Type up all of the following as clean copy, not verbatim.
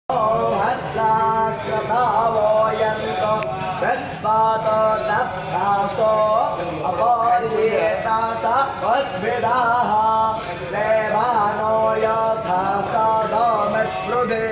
भद्राश्रतावोयन्तो वृष्पातो नभ्यासो अपरियेतास उद्भिदाः देवानो यथा सादमित्रुदे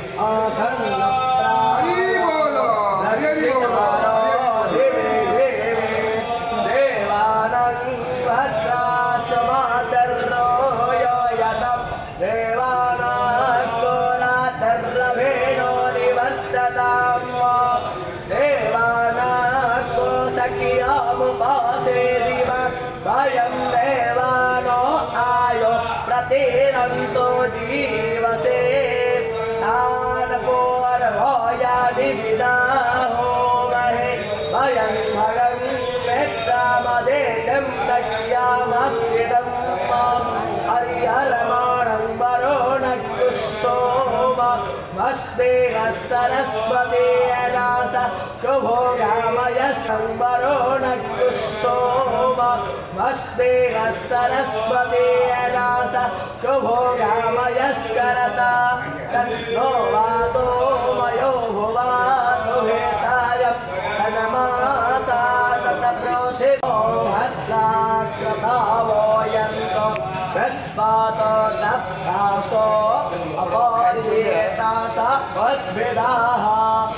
वयं देवानो आयो प्रतिरन्तो जीवसे तानपोर्वोयादिविदाहो महे वयं भगं मित्रमदेयं गच्छामस्थितं हरिहरमाणं वरुणकुसोम भस्मेन सरस्वती शुभो गामयस्तं वरुणकुसोम भस्मेन सरस्वती शुभो गामयस्करता तन्नो वातो मयो भुवानुभेसाय तन्माता तत्प्रोथितो भद्राश्रतावोयन्तो वृष्पातो नभ्यासो अपरियेतास उद्भिदाः